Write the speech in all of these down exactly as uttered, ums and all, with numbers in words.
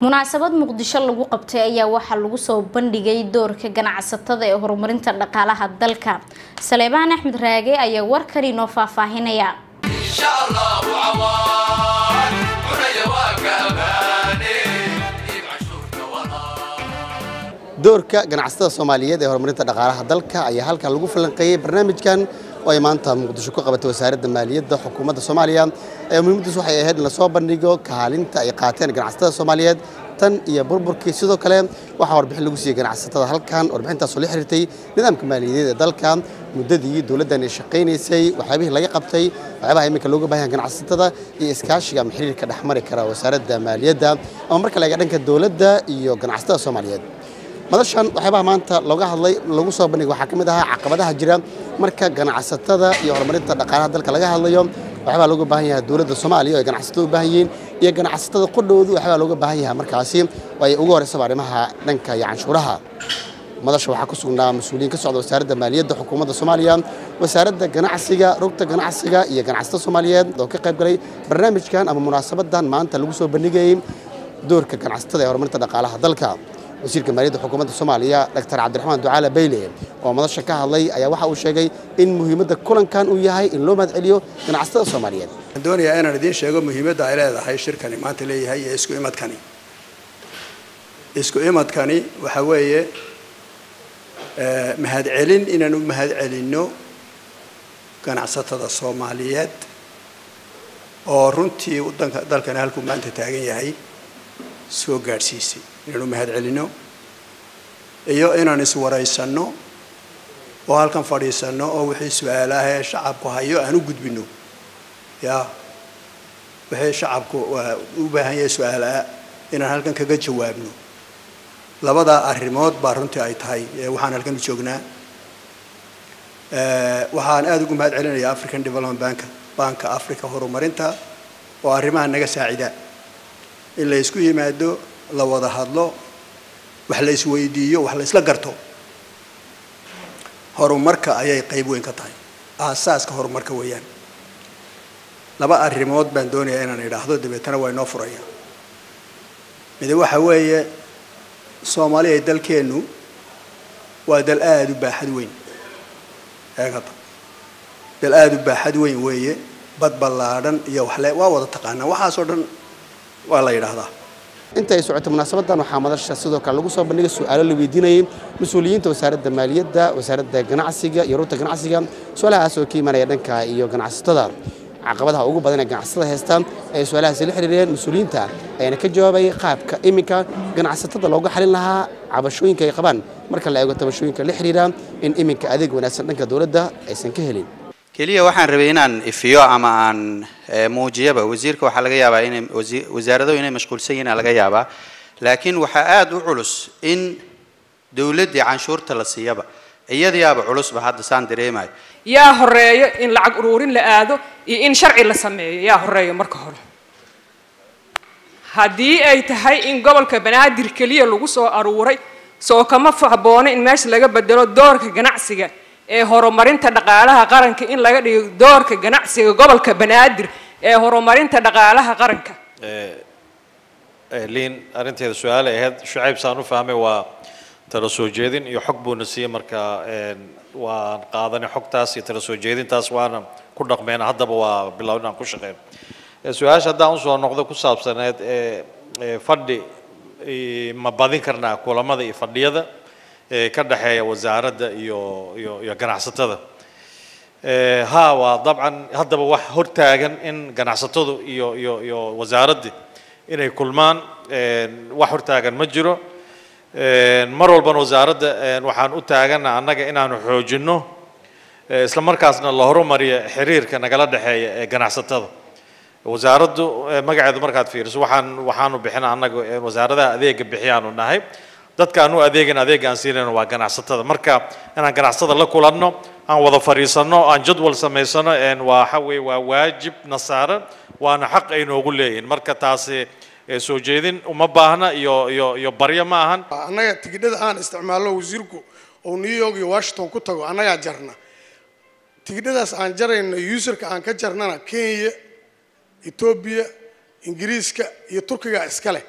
munaasabad muqdisho lagu qabtay ayaa waxa lagu soo bandhigay doorka ganacsatada ee horumarinta dhaqaalaha dalka. Saleebaan Axmed Raage ayaa warkan inoo faahfaahinaya. Insha Allah wa'awaan cunaya waa gaabane ibcashurka wala doorka ganacsatada Soomaaliyeed ee horumarinta dhaqaalaha dalka ayaa halka lagu falanqeeyay barnaamijkan oo ay maanta muqdisho ku qabatay wasaaradda maaliyadda xukuumadda Soomaaliya ee muhiimadiisu waxay ahayd in la soo bandhigo kaalinta ay qaateen ganacsatada Soomaaliyeed tan iyo burburkii sidoo kale waxa warbixin lagu siiyay ganacsatada halkan warbixintaas oo la xiriirtay nidaamka maaliyadeed ee dalka muddadii dawladdan ay shaqeynaysay waxyaabihii laga qabtay waxyaabaha imika looga baahan yahay ganacsatada iyo iskaashiga ama xiriirka dhexmari kara wasaaradda maaliyadda ama marka laga dhanka dawladda iyo ganacsatada Soomaaliyeed. madashan waxyaabaha maanta looga hadlay lagu soo bandhigay waxa kamid ah caqabadaha jira marka ganacsatada iyo horumarinta dhaqaalaha dalka laga hadlayo waxyaabaha looga baahan yahay dawladda Soomaaliya oo ganacsatada u baahan yihiin iyo ganacsatada qodhoodu waxyaabaha looga baahan yahay markaasi way ugu horeysa arrimaha dhanka iyo canshuuraha. madasha waxa ku sugnaa mas'uuliyiin ka socda wasaaradda maaliyadda xukuumadda Soomaaliya wasaaradda ganacsiga rugta ganacsiga iyo ganacsatada Soomaaliyeed oo ka qayb galay barnaamijkan ama munaasabadan maanta lagu soo bandhigay doorka ganacsatada ee horumarinta dhaqaalaha dalka. wasiirka maaliyadda xukuumadda Soomaaliya Doctor Cabdiraxmaan Ducaale Bayle oo madasha ka hadlay ayaa waxa uu sheegay in muhiimadda kulankan uu yahay in loo mahadceliyo ganacsatada Soomaaliyeed. doonaya inaan idin sheego muhiimadda ay leedahay shirkani maanta leeyahay ee isku imadkani isku imadkani waxa weeye ee mahadcelin inaan u mahadcelino ganacsatada Soomaaliyeed oo runtii wadanka dalkan halku maanta taagan yahay soo gaarsiisay inaan u mahadcelino iyo inaan is wareysano oo halkan fadhiisano oo wixii su'aalaha ee shacabku hayo aan u gudbino ya wixii shacabku u baahan yahay su'aalaha inaan halkan kaga jawaabno labada arrimood baa runtii ay tahay waxaan halkan u joognaa ee waxaan aad ugu mahadcelinayaa African Development Bank banka Afrika horumarinta oo arrimaha naga saacida in la isku yimaado la wada hadlo wax la isweydiiyo wax la isla garto horumarka ayay qayb weyn ka tahay aasaaska horumarka weeyaan laba arrimood baan doonayaa inaan idhaahdo dabeetana way noo furayaan mid waxa weeye Soomaaliya dalkeenu waa dal aad u baaxad weyn eegada dal aad u baaxad weyn weeye bad ballaaran iyo wax la waa wada taqaanaa waxaas oo dhan waa la yiraahdaa. inta ay socotay munaasabadan waxaa madasha sidoo kale lagu soo bandhigay su'aalo la weydiinayay mas'uuliyiinta wasaaradda maaliyadda wasaaradda ganacsiga iyo rugta ganacsiga su'aalahaas oo ka imanaya dhanka iyo ganacsatada caqabadaha ugu badan ee ganacsatada haystaan ee su'aalahaas la xiriireen mas'uuliyiinta ayna ka jawaabay qaabka iminka ganacsatada looga xalin lahaa cabashooyinka ay qabaan marka la eego tabashooyinka la xiriira in iminka adeeg wanaagsan dhanka dawladda aysan ka helin. kaliya waxaan rabay inaan ifiyo ama aan muujiyaba wasiirka waxa laga yaabaa in wasaaraddu inay mashquulsan yihiin laga yaabaa laakiin waxa aad u culus in dawladda canshuurta la siiyaba iyadiyaaba culus ba hadda saan dareemay yaa horeeyo in lacag uruurin la aado iyo in sharci la sameeyo yaa horeeyo marka hore haddii ay tahay in gobolka Banaadir kaliya lagu soo aruuray soo kama fahboona in meesha laga bedelo doorka ganacsiga ee horumarinta dhaqaalaha qaranka in laga dhigo doorka ganacsiga gobolka Banaadir ee horumarinta dhaqaalaha qaranka ee ee liin arinteeda su'aal ahayd Shucayb saan u fahmay waa tala soo jeedin iyo xog buu nasiye marka ee waan qaadanay xogtaas iyo tala soo jeedintaas waana ku dhaqmeena haddaba waa bilowna ku shaqeyn ee su'aasha hadaan soo noqdo ku saabsaneed ee fadhi ma badin karnaa kulamada iyo fadhiyada ka dhaxeeya wasaaradda iyo iyo iyo ganacsatada ee ha waa dabcan haddaba wax hortaagan in ganacsatadu iyo iyo iyo wasaaradda inay kulmaan ee wax hortaagan ma jiro ee mar walba wasaaradda waxaan u taaganahay annaga inaanu xoojino isla markaasna la horumariyo xiriirka nagala dhaxeeya ee ganacsatada wasaaraddu magaceedu markaad fiiriso waxaan waxaanu bixinaa annaga wasaaradaha adeega bixiyaanu nahay dadka aanu adeegan adeeg aan siinayno waa ganacsatada marka inaan ganacsatada la kulanno aan wada fariisano aan jadwal sameysano een waa xawey waa waajib nasaara waana xaq ay noogu leeyihiin marka taasi soo jeedin uma baahna iyo iyo iyo baryo ma ahan annaga tigidhada aan isticmaalo wasiirku oo New York iyo Washington ku tago annaga jarna tigidhadaas aan jarayno userka aan ka jarnana Kenya Ethiopia Ingiriiska iyo Turkiga iska leh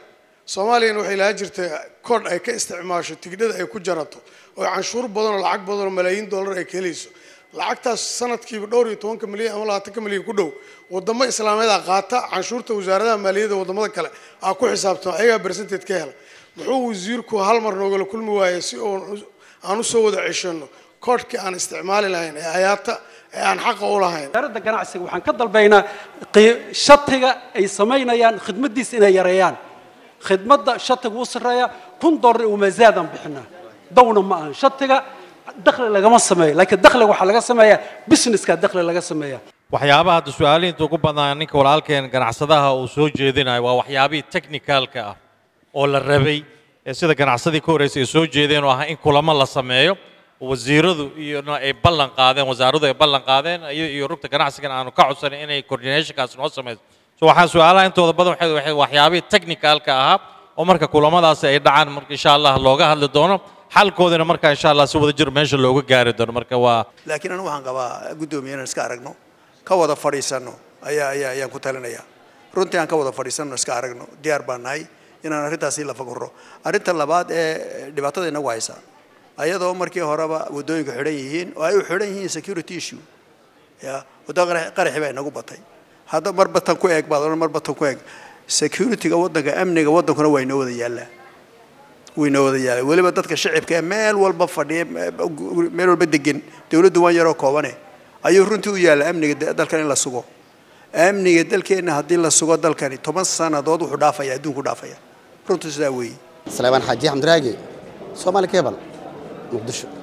soomaaliyana waxay lahaa jirtay koodh ay ka isticmaasho tigidhada ay ku jarato oo canshuur badan oo lacag badan oo malaayiin dollar ay ka helayso lacagtaas sanadkiiba dhowr iyo tobanka milyan ama labaatanka milyan ku dhow wadamo islaameed ah qaata canshuurta wasaaradaha maaliyadda wadamada kale ah ku xisaabtamo ayagaa percentage ka hela muxuu wasiirku hal mar noogala kulmi waayay si aan u soo wada ceshano koodhkii aan isticmaali lahayn ee ayaata ee aan xaqa u lahayn wasaaradda ganacsiga waxaan ka dalbaynaa shatiga ay samaynayaan khidmadiisa inay yareeyaan khidmadda shatiga u sareeya kun dollar oo maazaadan bixinaa dawna ma aha shatiga dakhli lagama sameeyo laakiin dakhliga waxa laga sameeyaa businesska dakhli laga sameeyaa waxyaabaha hadda su'aaliinta ugu badan ninka walaalkeen ganacsadaha uu soo jeedinayo waa waxyaabihii technicalka ah oo la rabay ee sida ganacsadii ka horeysay ay soo jeedeen oo ah in kulamo la sameeyo wasiiradu iyo ay ballan qaadeen wasaaradu ay ballan qaadeen iyo rugta ganacsiga aanu ka codsanay inay coordinationkaas noo sameeyo so waxaan su'aalaha intooda badan waxay waxyaabihii technicalka ah oo marka kulamadaas ay dhacaan marka insha Allah looga hadli doono xalkoodana marka insha Allah si wada jir meesha looga gaari doono marka waa laakiin anu waxaan qabaa gudoomiyana iska aragno ka wada fadhiisano ayaa ayaa ayaan ku talinayaa runtii aan ka wada fadhiisano iska aragno diyaar baan nahay inaan arrintaasi la fakaro arrinta labaad ee dhibaatada inagu haysa ayadoo markii horeba wadooyinka xidhan yihiin oo ay u xidhan yihiin security issue ya wada qaraxi baa inagu batay hadda marba tan ku eeg baad marba tan ku eeg security-ga wadanka amniga wadankuna waa inoo wada yaalaa وينو ذي ولي بدت كشعب كمال والبفردي مال والبدقين دولة دوان يرو كوانه أيو رنتو يا الأمن دل كان لا سوق أمن دل كان هدي لا سوق دل كان ثمان سنة ضاد وحدافع يدون حدافع رنتو زاوي سليمان حاجي حمد راجي سومالي كيبل مقدشو